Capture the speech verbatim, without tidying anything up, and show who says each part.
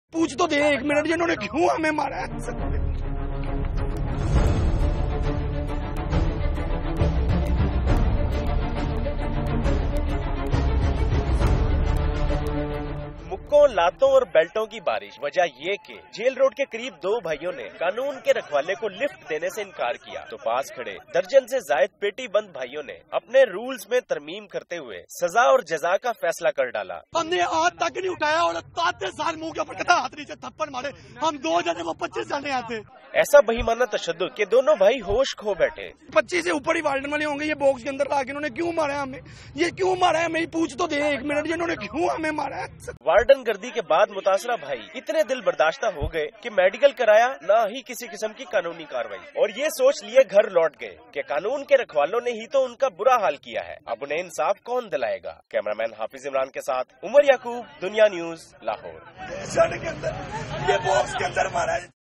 Speaker 1: पूछ तो दे एक मिनट, इन्होंने क्यों हमें मारा है?
Speaker 2: मुक्कों, लातों और बेल्टों की बारिश। वजह ये कि जेल रोड के करीब दो भाइयों ने कानून के रखवाले को लिफ्ट देने से इनकार किया, तो पास खड़े दर्जन से जायद पेटी बंद भाइयों ने अपने रूल्स में तरमीम करते हुए सजा और जजा का फैसला कर डाला।
Speaker 1: हमने हाथ तक नहीं उठाया और सात साल मुंह के ऊपर हाथ नीचे थप्पड़ मारे। हम दो जने वो पच्चीस जने आते।
Speaker 2: ऐसा बहीमाना तशद्दुद के दोनों भाई होश खो बैठे।
Speaker 1: पच्चीस से ऊपर ही वार्डन वाले होंगे। ये बॉक्स के अंदर लाके इन्होंने क्यों मारा हमें? ये क्यों मारा है? मेरी पूछ तो दे एक मिनट, इन्होंने क्यों हमें मारा है?
Speaker 2: वार्डन गर्दी के बाद मुतासरा भाई इतने दिल बर्दाश्ता हो गए कि मेडिकल कराया, ना ही किसी किस्म की कानूनी कार्रवाई, और ये सोच लिए घर लौट गए कि कानून के रखवालों ने ही तो उनका बुरा हाल किया है, अब उन्हें इंसाफ कौन दिलाएगा। कैमरामैन हाफिज इमरान के साथ उमर याकूब, दुनिया न्यूज, लाहौर।
Speaker 1: के अंदर ये बॉक्स के अंदर मारा है।